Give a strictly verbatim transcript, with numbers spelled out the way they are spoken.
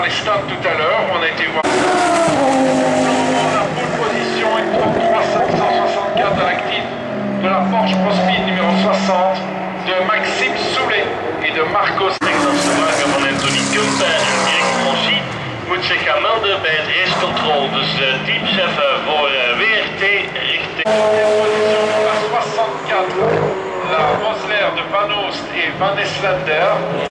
par les stands tout à l'heure. On a été voir la pole position est trente-trois sept cent soixante-quatre à l'actif de la Porsche ProSpeed numéro soixante de Maxime Soulet et de Marcos. Nederlandse wagen van Anthony Kumpen en Dirk Mossi moet zich gaan melden bij het racecontrol. Dus uh, teamchefen voor uh, W R T richting... Position de la soixante-quatre, la Rosler de Van Oost et Van Eslander.